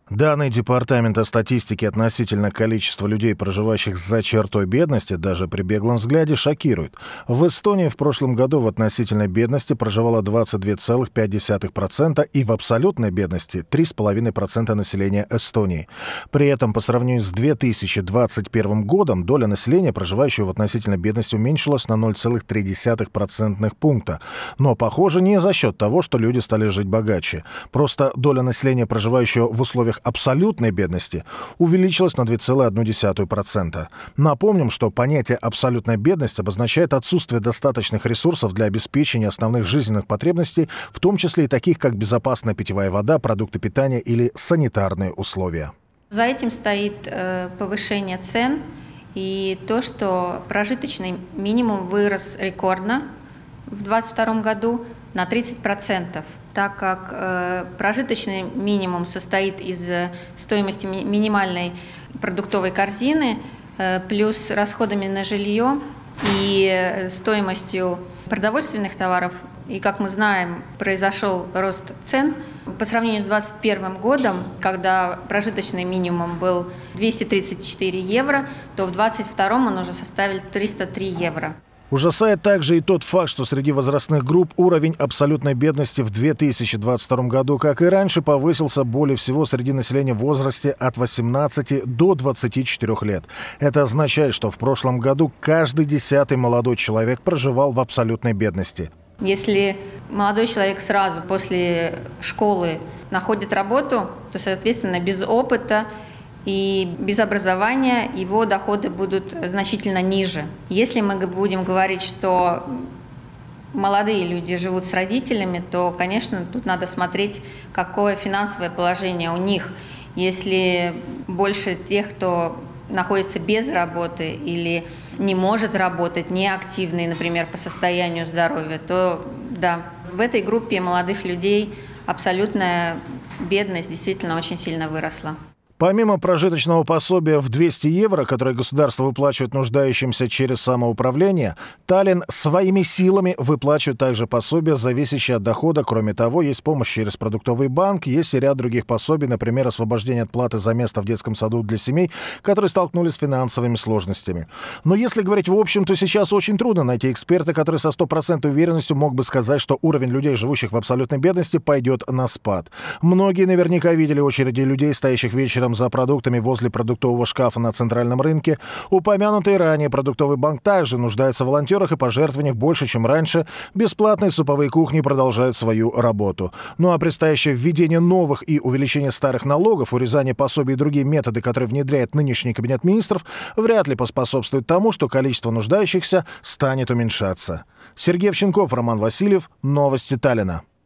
Данные Департамента статистики относительно количества людей, проживающих за чертой бедности, даже при беглом взгляде шокируют. В Эстонии в прошлом году в относительной бедности проживало 22,5% и в абсолютной бедности 3,5% населения Эстонии. При этом по сравнению с 2021 годом доля населения, проживающего в относительной бедности, уменьшилась на 0,3 процентных пункта. Но, похоже, не за счет того, что люди стали жить богаче. Просто доля населения, проживающего в условиях абсолютной бедности, увеличилась на 2,1%. Напомним, что понятие абсолютной бедности обозначает отсутствие достаточных ресурсов для обеспечения основных жизненных потребностей, в том числе и таких, как безопасная питьевая вода, продукты питания или санитарные условия. За этим стоит повышение цен и то, что прожиточный минимум вырос рекордно в 2022 году на 30%, так как прожиточный минимум состоит из стоимости минимальной продуктовой корзины плюс расходами на жилье и стоимостью продовольственных товаров. И, как мы знаем, произошел рост цен. По сравнению с 2021 годом, когда прожиточный минимум был 234 евро, то в 2022 он уже составил 303 евро. Ужасает также и тот факт, что среди возрастных групп уровень абсолютной бедности в 2022 году, как и раньше, повысился более всего среди населения в возрасте от 18 до 24 лет. Это означает, что в прошлом году каждый 10-й молодой человек проживал в абсолютной бедности. Если молодой человек сразу после школы находит работу, то, соответственно, без опыта и без образования его доходы будут значительно ниже. Если мы будем говорить, что молодые люди живут с родителями, то, конечно, тут надо смотреть, какое финансовое положение у них. Если больше тех, кто находится без работы или не может работать, неактивные, например, по состоянию здоровья, то да, в этой группе молодых людей абсолютная бедность действительно очень сильно выросла. Помимо прожиточного пособия в 200 евро, которое государство выплачивает нуждающимся через самоуправление, Таллин своими силами выплачивает также пособия, зависящие от дохода. Кроме того, есть помощь через продуктовый банк, есть и ряд других пособий, например, освобождение от платы за место в детском саду для семей, которые столкнулись с финансовыми сложностями. Но если говорить в общем, то сейчас очень трудно найти эксперта, который со 100% уверенностью мог бы сказать, что уровень людей, живущих в абсолютной бедности, пойдет на спад. Многие наверняка видели очереди людей, стоящих вечером за продуктами возле продуктового шкафа на центральном рынке. Упомянутый ранее продуктовый банк также нуждается в волонтерах и пожертвованиях больше, чем раньше. Бесплатные суповые кухни продолжают свою работу. Ну а предстоящее введение новых и увеличение старых налогов, урезание пособий и другие методы, которые внедряет нынешний кабинет министров, вряд ли поспособствует тому, что количество нуждающихся станет уменьшаться. Сергей Овчинков, Роман Васильев. Новости Таллина.